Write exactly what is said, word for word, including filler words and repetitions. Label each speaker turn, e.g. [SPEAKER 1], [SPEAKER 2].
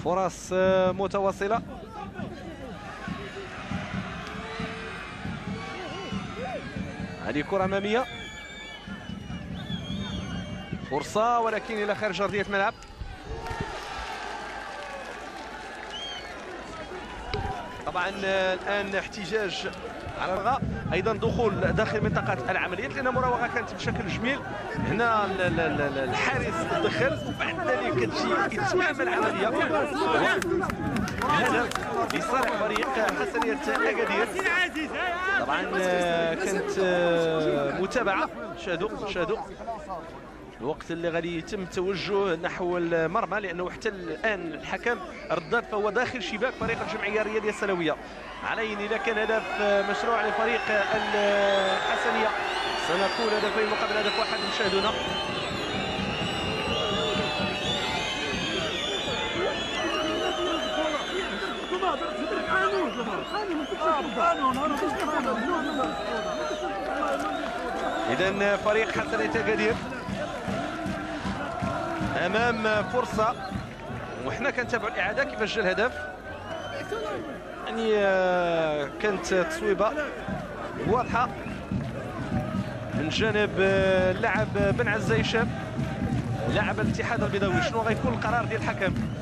[SPEAKER 1] فرص متواصلة. هذه كرة أمامية، فرصة ولكن إلى خارج أرضية الملعب. طبعا الآن احتجاج على الغاء، ايضا دخول داخل منطقه العمليات لان المراوغه كانت بشكل جميل. هنا الحارس دخل وبعد ذلك كتجي اتمام العمليه. هدف لصالح فريق حسنيه اكادير. طبعا كانت متابعه، شاهدوا شاهدوا الوقت اللي غادي يتم التوجه نحو المرمى، لانه حتى الان الحكم رداد فهو داخل شباك فريق الجمعيه الرياضيه السلويه. على اذا كان هدف مشروع لفريق الحسنيه سنقول هدفين مقابل هدف واحد. مشاهدونا اذا فريق حسنيه اكادير امام فرصه، وحنا كنتابعوا الاعاده كيفاش جا الهدف. يعني كانت تصويبه واضحه من جانب اللاعب بن عزة هشام لاعب الاتحاد البيضاوي. شنو غيكون القرار ديال الحكم؟